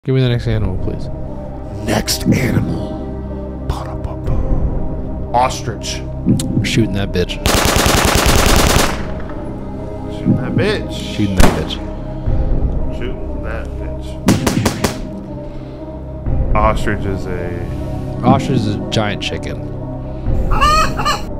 Give me the next animal, please. Next animal. Ostrich. We're shooting that bitch. Shooting that bitch. Shooting that bitch. Shooting that bitch. Ostrich is a... Ostrich is a giant chicken.